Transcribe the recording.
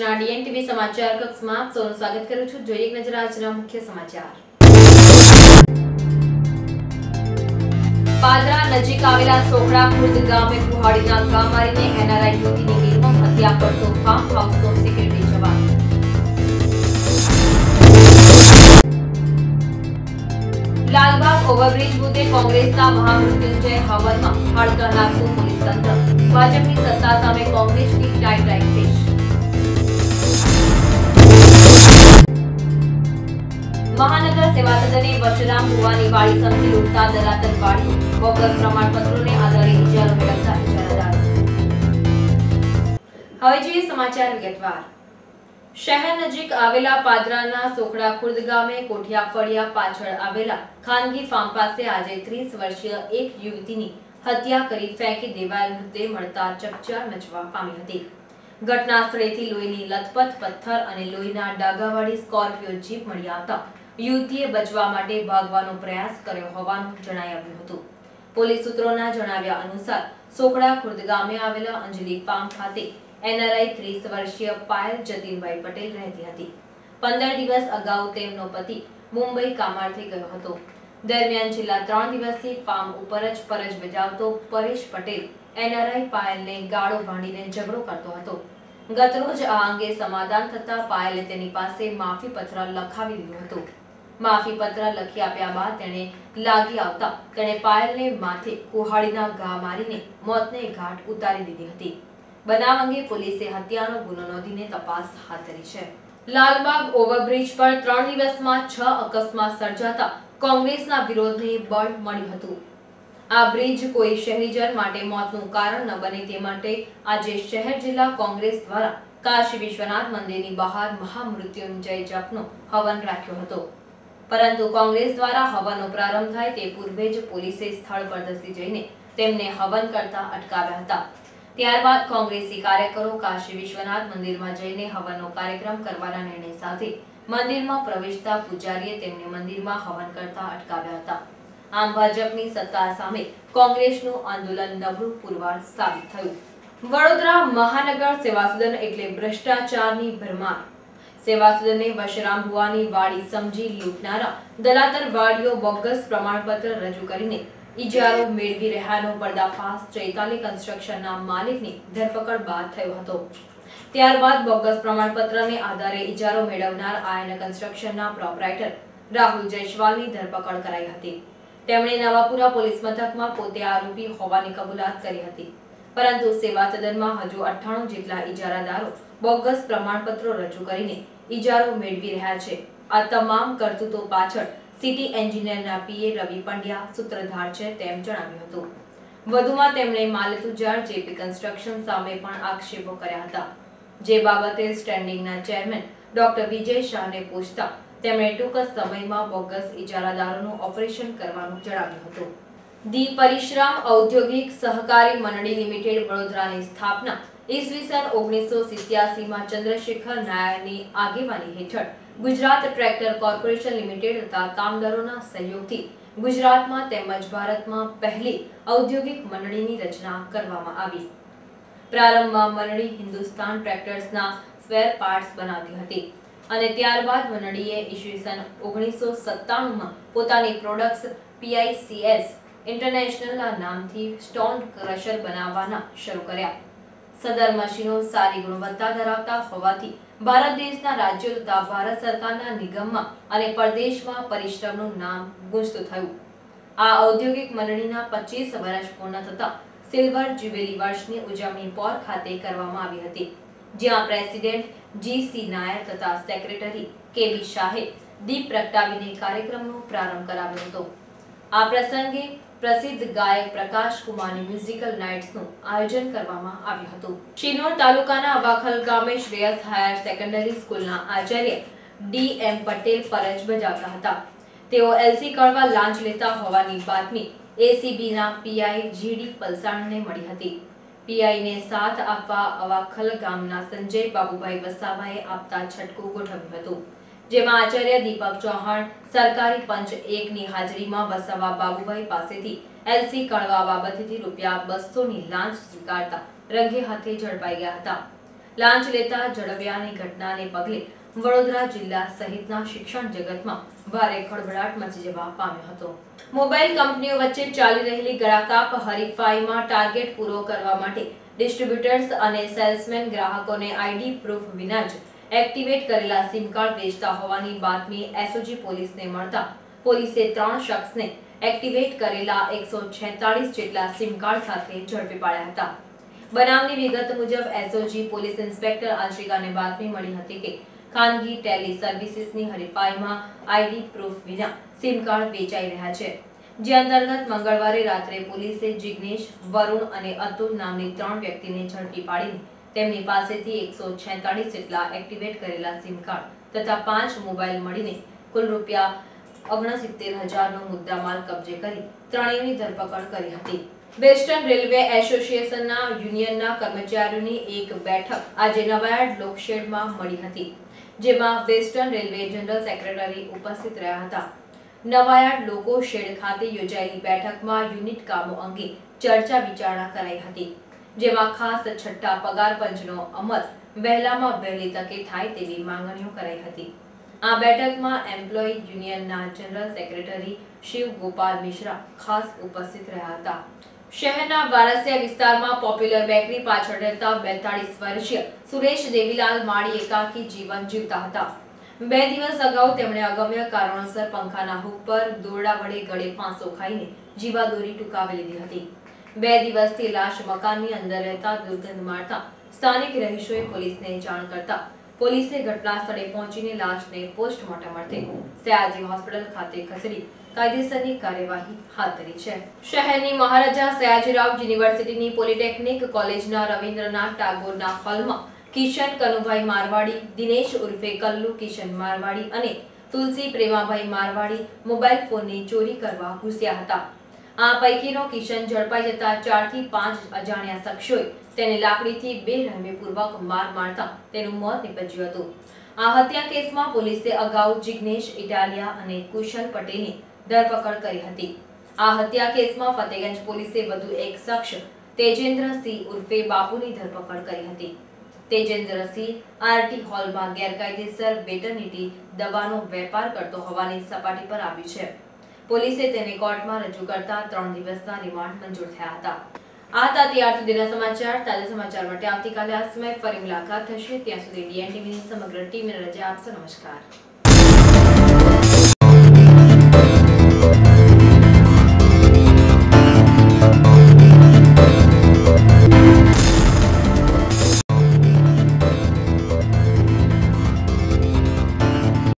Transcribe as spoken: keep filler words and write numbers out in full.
આજના DN TV સમાચાર કક્ષમાં આપ સૌનું સ્વાગત કરું છું। જોઈએ એક નજર આજના મુખ્ય સમાચાર। પાદરા નજીક આવેલા સોખડા ખુર્દ ગામે કુહાડીના ઘા મારીને એનઆરઆઈ યુવતીની નિર્મમ હત્યા કરતો ફાર્મ હાઉસનો સિક્યુરિટી જવાન। લાલબાગ ઓવરબ્રિજ મુદ્દે કોંગ્રેસના મહામૃત્યુંજય હવનમાં હડકા નાખતું પોલીસ તંત્ર। ભાજપની સત્તા સામે કોંગ્રેસની ટાઈટ ટાઈટ ફિશ। महानगर सेवा सदने वशराम भुवानी वाड़ी समझी लूटता दलातर वाड़ी बोगस प्रमाणपत्रों ने आधारे इजारो मेळवता इजारादार। હવે જોઈએ સમાચાર વિગતવાર। શહેર નજીક આવેલા પાદરાના સોખડા ખુર્દ ગામે કોઠિયા ફળિયા પાછળ આવેલા ખાનગી ફાર્મ પાસે આજે ત્રીસ વર્ષીય એક યુવતીની હત્યા કરી ફેંકી દેવાયેલ મૃતદેહ મળતા ચકચાર મચવા પામી હતી। ઘટના સ્થળેથી લોહીની લથપથ પથ્થર અને લોહીના ડાગાવાળી સ્કોર્પિયો જીપ મળી આવતા યુવતીએ બચવા માટે ભાગવાનો પ્રયાસ કર્યો હોવાનું જણાઈ આવ્યું હતું। પોલીસ સૂત્રોના જણાવ્યા अनुसार સોખડા ખુર્દ ગામે આવેલા અંજલિ ફાર્મ ખાતે એનઆરઆઈ ત્રીસ વર્ષીય પાયલ જતીનભાઈ પટેલ રહેતી હતી। પંદર દિવસ અગાઉ તેમનો પતિ મુંબઈ કામાર્થે ગયો હતો। દરમિયાન છેલ્લા ત્રણ દિવસથી ફાર્મ ઉપર જ ફરજ બજાવતો પરેશ પટેલ એનઆરઆઈ પાયલને ગાળો ભાંડીને ઝઘડો કરતો હતો। ગતરોજ આ અંગે સમાધાન થતા પાયલે તેની પાસે માફી પત્ર લખાવી દીધું હતું। માફી પત્ર લખી આપ્યા બાદ તેણે લાગી આવતા તેણે પાયલને માથે કુહાડીના ઘા મારીને મોતને ઘાટ ઉતારી દીધી હતી। બનાવ અંગે પોલીસે હત્યાનો ગુનો નોંધીને તપાસ હાથ ધરી છે। લાલબાગ ઓવરબ્રિજ પર ત્રણ દિવસમાં છ અકસ્માત સર્જાતા કોંગ્રેસના વિરોધને બળ મળ્યું હતું। આ બ્રિજ કોઈ શહેરીજન માટે મોતનું કારણ ન બને તે માટે આજે શહેર જિલ્લા કોંગ્રેસ દ્વારા કાશી વિશ્વનાથ મંદિરની બહાર મહામૃત્યુંજય જપનો હવન રાખ્યો હતો। પરંતુ કોંગ્રેસ દ્વારા હવનનો પ્રારંભ થાય તે પૂર્વે જ પોલીસે સ્થળ પર ધસી જઈને તેમને હવન કરતા અટકાવ્યા હતા। ત્યારબાદ કોંગ્રેસી કાર્યકરો કાશી વિશ્વનાથ મંદિરમાં જઈને હવનનો કાર્યક્રમ કરવાના નિર્ણય સાથે મંદિરમાં પ્રવેશતા પૂજારીએ તેમને મંદિરમાં હવન કરતા અટકાવ્યા હતા। આમ ભાજપની સત્તા સામે કોંગ્રેસનું આંદોલન નબળું પુરવાર સાબિત થયું। વડોદરા મહાનગર સેવા સદન એટલે ભ્રષ્ટાચારની ભરમાર। સેવા સદને વશરામ ભુવાની વાડી સમજી લૂંટનારા દલાતર વાડીઓ બોગસ પ્રમાણપત્ર રજૂ કરીને ઇજારો મેળવી રહ્યાનો પર્દાફાશ ચૈતાલી કન્સ્ટ્રક્શનના માલિકની ધરપકડ બાદ થયો હતો। ત્યારબાદ બોગસ પ્રમાણપત્રને આધારે ઇજારો મેળવનાર આયન કન્સ્ટ્રક્શનના પ્રોપરાઇટર રાહુલ જયસ્વાલની ધરપકડ કરાઈ હતી। તેમણે નવાપુરા પોલીસ મથકમાં પોતે આરોપી હોવાની કબૂલાત કરી હતી। પરંતુ સેવા સદનમાં હજુ અઠ્ઠાણું જેટલા ઇજારાદારો બોગસ પ્રમાણપત્રો રજૂ કરીને ઇજારો મેળવી રહ્યા છે। આ તમામ કરતૂતો પાછળ સિટી એન્જિનિયરના પીએ રવિ પંડ્યા સૂત્રધાર છે તેમ જણાવ્યું હતું। વધુમાં તેમણે માલતુજાર જેપી કન્સ્ટ્રક્શન સામે પણ આક્ષેપો કર્યા હતા। જે બાબતે સ્ટેન્ડિંગના ચેરમેન ડોક્ટર વિજય શાહને પૂછતા તેમણે ટૂંક સમયમાં બોગસ ઇજારાદારોનું ઓપરેશન કરવાનું જણાવ્યું હતું। दी परिश्रम औद्योगिक सहकारी मंडળી लिमिटेड वडोदराની સ્થાપના ઈસવીસન ઓગણીસો સિત્યાસી માં ચંદ્રશેખર નાયરની આગેવાની હેઠળ ગુજરાત ટ્રેક્ટર કોર્પોરેશન લિમિટેડ તથા કામદારોના સહયોગથી ગુજરાતમાં તેમજ ભારતમાં પહેલી ઔદ્યોગિક મંડળીની રચના કરવામાં આવી। પ્રારંભમાં મંડળી હિન્દુસ્તાન ટ્રેક્ટર્સના સ્પેર પાર્ટ્સ બનાવતી હતી અને ત્યારબાદ મંડળીએ ઈસવીસન ઓગણીસો સત્તાણું માં પોતાની પ્રોડક્ટ્સ પીઆઈસીએસ इंटरनेशनल नामथी स्टोन क्रशर बनाववाना शरू कर्या। सदर मशीनो सारी गुणवत्ता धरावता होवाथी भारत देशना राज्यो तथा भारत सरकारना निगममां अने परदेशमां परिश्रमनुं नाम गूंजतुं थयुं। आ औद्योगिक मंडळीना पच्चीस वर्ष पूर्ण थता सिल्वर ज्युबिली वर्षनी उजवणी पोर खाते करवामां आवी हती, ज्यां प्रेसिडेंट जी.सी. नायर तथा सेक्रेटरी के.बी. शाहे दीप प्रगटावीने कार्यक्रमनो प्रारंभ कराव्यो हतो। आ प्रसंगे प्रसिद्ध गायक प्रकाश कुमारनी म्यूजिकल नाइट्सનું આયોજન કરવામાં આવ્યું હતું। શિનોર તાલુકાના અવાખલ ગામે શ્રેયસ હાયર સેકન્ડરી સ્કૂલના આચાર્ય ડી એમ પટેલ ફરજ બજાવતા હતા। તેઓ એલસી કળવા લાંચ લેતા હોવાની બાતમી એસીબીના પીઆઈ જીડી પલસાણને મળી હતી। પીઆઈને સાથ આપવા અવાખલ ગામના સંજય બાબુભાઈ વસાવાએ આપતા છટકું ગોઠવ્યું હતું, જેમાં આચાર્ય દીપક ચૌહાણ સરકારી પંચ એક ની હાજરીમાં વસાવા બાબુભાઈ પાસેથી એલસી કળવા બાબતથી રૂપિયા બસો ની લાંચ સ્વીકારતા રંગે હાથે ઝડપાઈ ગયા હતા। લાંચ લેતા ઝડપાયાની ઘટનાને પગલે વડોદરા જિલ્લા સહિતના શિક્ષણ જગતમાં ભારે ખળભળાટ મચી જવા પામ્યો હતો। મોબાઈલ કંપનીઓ વચ્ચે ચાલી રહેલી ગળાકાપ હરીફાઈમાં ટાર્ગેટ પૂરો કરવા માટે ડિસ્ટ્રીબ્યુટર્સ અને સેલ્સમેન ગ્રાહકોને આઈડી પ્રૂફ વિના જ એક્ટિવેટ કરેલા સિમ કાર્ડ વેચતા હોવાની બાતમી એસઓજી પોલીસને મળતા પોલીસે ત્રણ શખ્સને એક્ટિવેટ કરેલા એકસો છેતાલીસ જેટલા સિમ કાર્ડ સાથે ઝડપી પાડ્યા હતા। બનાવની વિગત મુજબ એસઓજી પોલીસ ઇન્સ્પેક્ટર આંશિકાને બાતમી મળી હતી કે ખાનગી ટેલી સર્વિસીસની હરીફાઈમાં આઈડી પ્રૂફ વિના સિમ કાર્ડ વેચાઈ રહ્યા છે, જે અંતર્ગત મંગળવારે રાત્રે પોલીસે જિગ્નેશ, વરુણ અને અતુલ નામની ત્રણ વ્યક્તિને ઝડપી પાડીને તેમની પાસેથી એકસો છેતાલીસ જેટલા એક્ટિવેટ કરેલા સિમ કાર્ડ તથા પાંચ મોબાઈલ મળીને કુલ રૂપિયા ઓગણસિત્તેર હજારનો મુદ્દામાલ કબજે કરી ત્રણેયની ધરપકડ કરી હતી। વેસ્ટર્ન રેલવે એસોસિએશનના યુનિયનના કર્મચારીઓની એક બેઠક આજે નવાયાર્ડ લોકશેડમાં મળી હતી, જેમાં વેસ્ટર્ન રેલવે જનરલ સેક્રેટરી ઉપસ્થિત રહ્યા હતા। નવાયાર્ડ લોકો શેડ ખાતે યોજાયેલી બેઠકમાં યુનિટ કામો અંગે ચર્ચા વિચારણા કરાઈ હતી, જેમાં ખાસ છઠ્ઠા પગાર પંચનો અમલ વહેલામાં વહેલી તકે થાય તેવી માંગણીઓ કરાઈ હતી। આ બેઠકમાં એમ્પ્લોય યુનિયનના જનરલ સેક્રેટરી શિવ ગોપાલ મિશ્રા ખાસ ઉપસ્થિત રહ્યા હતા। શહેરના વારસિયા વિસ્તારમાં પોપ્યુલર બેકરી પાછળ રહેતા બેતાળીસ વર્ષીય સુરેશ દેવીલાલ માળી એકાકી જીવન જીવતા હતા। બે દિવસ અગાઉ તેમણે અગમ્ય કારણોસર પંખાના હૂક પર દોરડા વડે ગળે ફાંસો ખાઈને જીવાદોરી ટૂંકાવી લીધી હતી। બે દિવસથી લાશ મકાનની અંદર રહેતા દુર્ગંધ મારતા સ્થાનિક રહીશોએ પોલીસને જાણ કરતા પોલીસે ઘટના સ્થળે પહોંચીને લાશને પોસ્ટમોર્ટમ અર્થે સયાજી હોસ્પિટલ ખાતે ખસેડી કાયદેસરની કાર્યવાહી હાથ ધરી છે। શહેરની મહારાજા સયાજીરાવ યુનિવર્સિટીની પોલિટેકનિક કોલેજના રવિન્દ્રનાથ ટાગોરના હોલમાં કિશન કનુભાઈ મારવાડી, દિનેશ ઉર્ફે કલ્લુ કિશન મારવાડી અને તુલસી પ્રેમાભાઈ મારવાડી મોબાઈલ ફોનની ચોરી કરવા ઘૂસ્યા હતા। આ પૈકીનો કિશન ઝડપાઈ જતા ચારથી પાંચ અજાણ્યા શખ્સોએ તેને લાકડીથી બેરહેમીપૂર્વક માર મારતા તેનું મોત નીપજ્યું હતું। આ હત્યા કેસમાં પોલીસે અગાઉ જિગ્નેશ ઇટાલિયા અને કુશલ પટેલની ધરપકડ કરી હતી। આ હત્યા કેસમાં ફતેગંજ પોલીસે વધુ એક શખ્સ તેજેન્દ્રસિંહ ઉર્ફે બાપુની ધરપકડ કરી હતી। તેજેન્દ્રસિંહ આરટી હોલમાં ગેરકાયદેસર વેટરનિટી દવાનો વેપાર કરતો હોવાની સપાટી પર આવ્યું છે। પોલીસે તેને કોર્ટમાં રજૂ કરતા ત્રણ દિવસના રિમાન્ડ મંજૂર થયા હતા। આ હતા ત્યાર સુધીના સમાચાર। તાજા સમાચાર માટે આવતીકાલે આ સમયે ફરી મુલાકાત થશે। ત્યાં સુધી ડીએન ટીવીની સમગ્ર ટીમને રજા આપશો। નમસ્કાર।